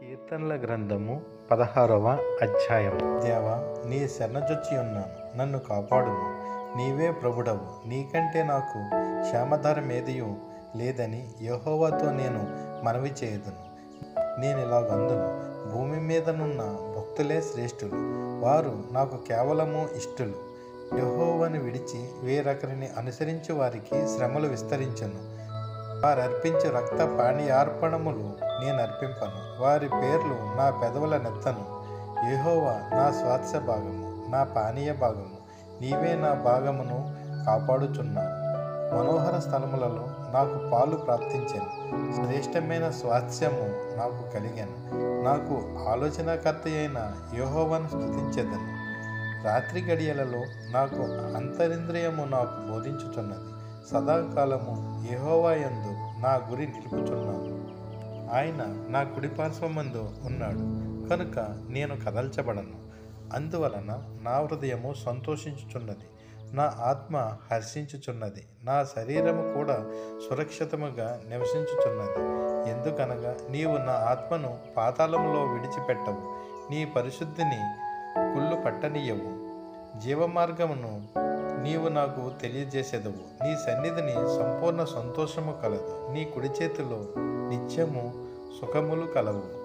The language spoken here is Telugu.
కీర్తనల గ్రంథము 16వ అధ్యాయం. దేవా, నీ శరణజొచ్చి ఉన్నాను, నన్ను కాపాడుము. నీవే ప్రభుడవు, నీకంటే నాకు క్షేమధారమేదియు లేదని యెహోవాతో నేను మనవి చేయుదును. నేనిలాగందును, భూమి మీదనున్న భక్తులే శ్రేష్ఠులు, వారు నాకు కేవలము ఇష్టులు. యెహోవాను విడిచి వేరొకరిని అనుసరించు వారికి శ్రమలు విస్తరించును. వారర్పించు రక్త పానీయార్పణములు నేను అర్పింపను, వారి పేర్లు నా పెదవుల నెత్తను. యెహోవా నా స్వాస్థ్య భాగము, నా పానీయ భాగము, నీవే నా భాగమును కాపాడుచున్నావు. మనోహర స్థలములలో నాకు పాలు ప్రాప్తించెను, శ్రేష్టమైన స్వాస్థ్యము నాకు కలిగెను. నాకు ఆలోచనకర్త అయిన యెహోవాను స్తుతించెదను. రాత్రి గడియలలో నాకు అంతరింద్రియము నాకు బోధించుచున్నది. సదాకాలము యెహోవా యందు నా గురి నిలుపుచున్నాను. ఆయన నా కుడిపార్శ్వమందు ఉన్నాడు కనుక నేను కదల్చబడను. అందువలన నా హృదయము సంతోషించుచున్నది, నా ఆత్మ హర్షించుచున్నది, నా శరీరము కూడా సురక్షితముగా నివసించుచున్నది. ఎందుకనగా నీవు నా ఆత్మను పాతాళములో విడిచిపెట్టవు, నీ పరిశుద్ధిని కుళ్ళు పట్టనీయవు. జీవమార్గమును నీవు నాకు తెలియజేసేదవు. నీ సన్నిధిని సంపూర్ణ సంతోషము కలదు, నీ కుడి చేతిలో నిత్యము సుఖములు కలవు.